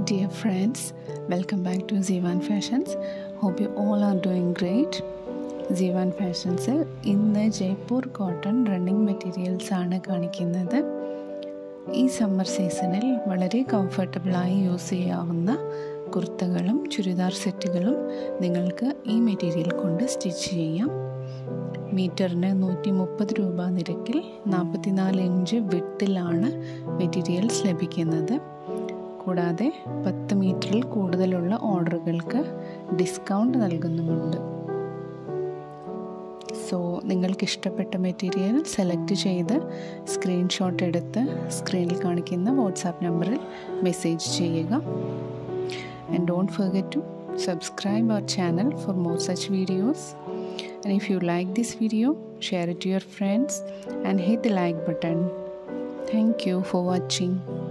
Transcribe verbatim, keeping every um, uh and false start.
Dear friends, welcome back to Zevan Fashions. Hope you all are doing great. Zevan Fashions ഇന്ന് Jaipur cotton running materials ആണ് കാണിക്കുന്നത്. ഈ summer സീസണിൽ വളരെ കംഫർട്ടബിളായി use ചെയ്യാവുന്ന കുർത്തകളും ചുരിദാർ സെറ്റുകളും നിങ്ങൾക്ക് ഈ മെറ്റീരിയൽ കൊണ്ട് സ്റ്റിച്ച് ചെയ്യാം. മീറ്ററിന് നൂറ്റി മുപ്പത് രൂപ നിരക്കിൽ നാൽപ്പത്തിനാല് ഇഞ്ച് വിട്ടിലാണ് മെറ്റീരിയൽസ് ലഭിക്കുന്നത്. കൂടാതെ പത്ത് മീറ്ററിൽ കൂടുതലുള്ള ഓർഡറുകൾക്ക് ഡിസ്കൗണ്ട് നൽകുന്നുമുണ്ട്. സോ നിങ്ങൾക്ക് ഇഷ്ടപ്പെട്ട മെറ്റീരിയൽ സെലക്ട് ചെയ്ത് സ്ക്രീൻഷോട്ട് എടുത്ത് സ്ക്രീനിൽ കാണിക്കുന്ന വാട്സാപ്പ് നമ്പറിൽ മെസ്സേജ് ചെയ്യുക. And don't forget to subscribe our channel for more such videos. And if you like this video, share it to your friends and hit the like button. Thank you for watching.